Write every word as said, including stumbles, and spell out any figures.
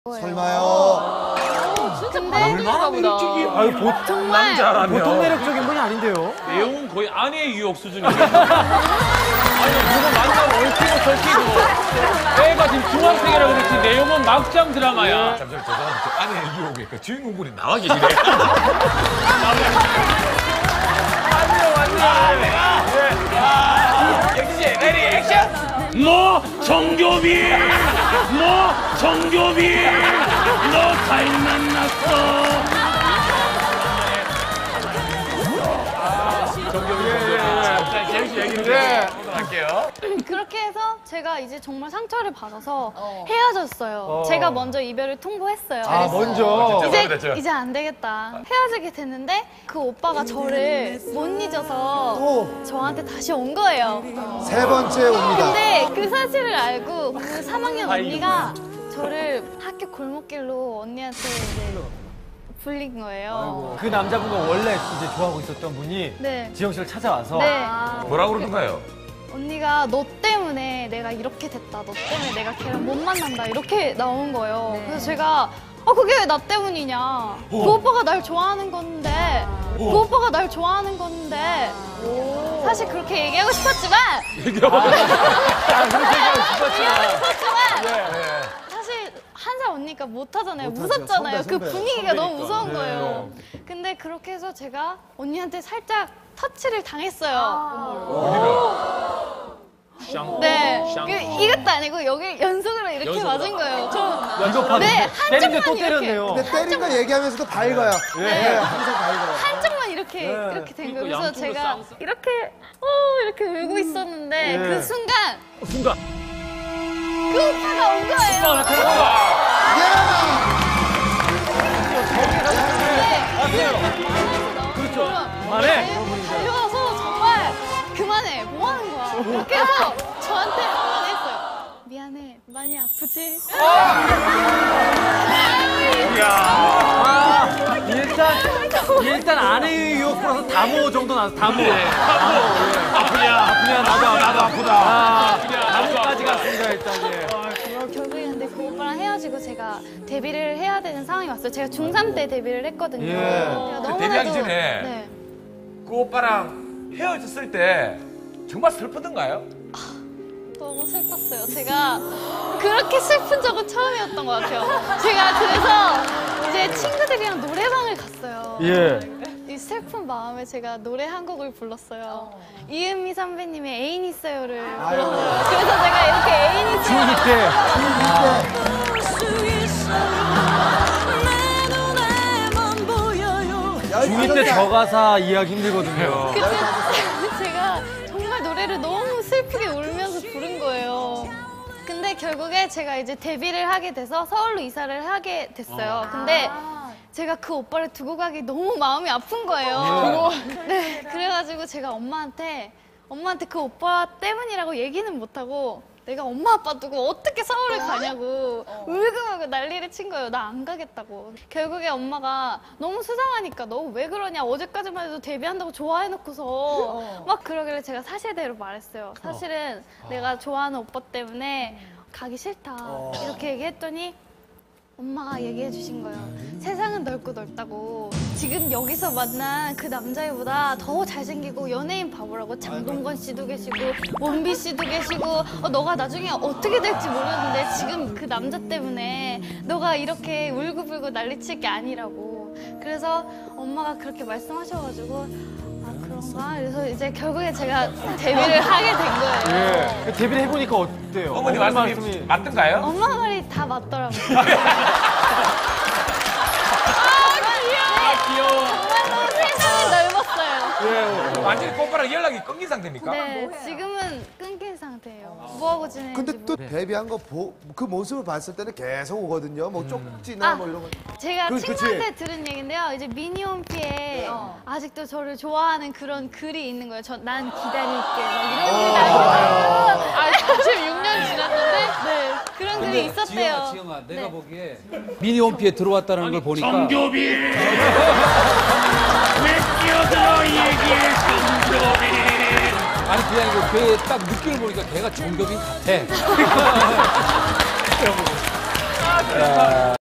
설마요? 근데 얼마나 매력적이에요. 아유, 보통 정말 남자라면. 보통 매력적인 분이 아닌데요. 내용은 거의 아내의 유혹 수준이에요. 아니, 누구 만나면 얽히고 설키고. 애가 지금 중학생이라 그렇지 내용은 막장 드라마야. 잠시만요, 죄송한데 저 아내의 유혹에 그 주인공분이 나와 계시네. 왔네요, 왔네요. 역시 레디 액션! 너 정교비! 너 정교비! 너 잘 만났어! 정경이 자, 재현 씨 얘기를 네. 할게요. 그렇게 해서 제가 이제 정말 상처를 받아서 헤어졌어요. 어. 제가 먼저 이별을 통보했어요. 아, 먼저. 이제 됐죠. 이제 안 되겠다. 헤어지게 됐는데 그 오빠가 저를 못 잊어서 또. 저한테 다시 온 거예요. 세 번째 옵니다. 근데 그 사실을 알고 그 삼 학년 언니가 저를 학교 골목길로 언니한테 이제 불린 거예요. 그 남자분과 원래 이제 좋아하고 있었던 분이 네. 지영 씨를 찾아와서 네. 뭐라고 그러던가요? 언니가 너 때문에 내가 이렇게 됐다. 너 때문에 내가 걔랑 못 만난다. 이렇게 나온 거예요. 그래서 제가 아 그게 왜 나 때문이냐. 그 오빠가 날 좋아하는 건데 그 오빠가 날 좋아하는 건데 사실 그렇게 얘기하고 싶었지만 얘기하고 아, 그렇게 얘기하고 얘기하고 싶었지만 네. 사실 한 살 언니가 못 하잖아요. 못하죠. 무섭잖아요. 선배, 그 선배. 분위기가 너무 무서운 네. 거예요. 근데 그렇게 해서 제가 언니한테 살짝 터치를 당했어요. 네. 그, 이것도 아니고 여기 연속으로 이렇게 맞은 거예요. 저 이거 받 네, 때리는데 한쪽만 또 이렇게. 때렸네요. 근데 때린 거 얘기하면서도 밝아요. 네, 항상 밝아요. 한쪽만 이렇게 네. 이렇게 된 거예요. 그러니까 그래서 양쪽으로 제가 싸움 싸- 이렇게 어 이렇게 울고 있었는데 네. 그 순간 순간. 그 오빠가 온 거예요. 그렇죠. 그만해. 달려와서 정말 그만해. 뭐 하는 거야. 그렇게 해서 저한테 한마디 했어요. 미안해. 많이 아프지? 일단 일단 아내의 유혹 플러스 다모 정도 나왔어. 다모. 아프냐? 아프냐 나도 나도 아프다. 아, 다모까지 아프다. 갔습니다 일단. 예. 결국에 근데 그 오빠랑 헤어지고 제가 데뷔를 해야 되는 상황이 왔어요. 제가 중삼 때 데뷔를 했거든요. 예. 제가 너무나도- 데뷔하기 전에 네. 그 오빠랑 헤어졌을 때 정말 슬프던가요? 너무 슬펐어요. 제가 그렇게 슬픈 적은 처음이었던 것 같아요. 제가 그래서 이제 친구들이랑 노래방을 갔어요. 예. 이 슬픈 마음에 제가 노래 한 곡을 불렀어요. 이은미 선배님의 애인 있어요를 불렀어요. 그래서 제가 이렇게 애인 있어요. 중이 때. 중이 때 저 가사 이해하기 힘들거든요. 그때 제가 정말 노래를 너무 슬프게 울면서 부른 거예요. 근데 결국에 제가 이제 데뷔를 하게 돼서 서울로 이사를 하게 됐어요. 근데 제가 그 오빠를 두고 가기 너무 마음이 아픈 거예요. 네, 그래가지고 제가 엄마한테 엄마한테 그 오빠 때문이라고 얘기는 못하고 내가 엄마 아빠 두고 어떻게 서울을 가냐고 울고불고 난리를 친 거예요. 나 안 가겠다고. 결국에 엄마가 너무 수상하니까 너 왜 그러냐. 어제까지만 해도 데뷔한다고 좋아해놓고서 막 그러길래 제가 사실대로 말했어요. 사실은 내가 좋아하는 오빠 때문에 가기 싫다. 이렇게 얘기했더니 엄마가 얘기해 주신 거예요. 세상은 넓고 넓다고. 지금 여기서 만난 그 남자애보다 더 잘생기고 연예인 바보라고. 장동건 씨도 계시고 원비 씨도 계시고 어, 너가 나중에 어떻게 될지 모르는데 지금 그 남자 때문에 너가 이렇게 울고불고 난리칠 게 아니라고. 그래서 엄마가 그렇게 말씀하셔가지고 아 그런가? 그래서 이제 결국에 제가 데뷔를 하게 된 거예요. 예. 데뷔를 해보니까 어때요? 어머니 말씀이 맞던가요? 엄마 말이 다 맞더라고요. 아, 귀여워. 정말로 세상이 넓었어요. 예. 완전히 그 오빠랑 연락이 끊긴 상태입니까? 네, 지금은 끊긴 상태예요. 뭐하고 지내는지 근데 또 모르- 데뷔한 거 그 모습을 봤을 때는 계속 오거든요. 뭐 쪽지나 아. 뭐 이런 거. 제가 그- 친구한테 그치? 들은 얘기인데요. 이제 미니홈피에 아직도 저를 좋아하는 그런 글이 있는 거예요. 저, 난 기다릴게. 막 이런 글이 나오고. 아, 지금 육 년 지났는데? 네, 그런 글이 있었대요. 지영아, 지영아, 내가 네. 보기에 미니홈피에 들어왔다는 걸 보니까 정교비. 왜 끼어들어 이 얘기에 정교비. 아니 그게 아니고 걔 딱 느낌을 보니까 걔가 정겹인 같아. 아, 축하.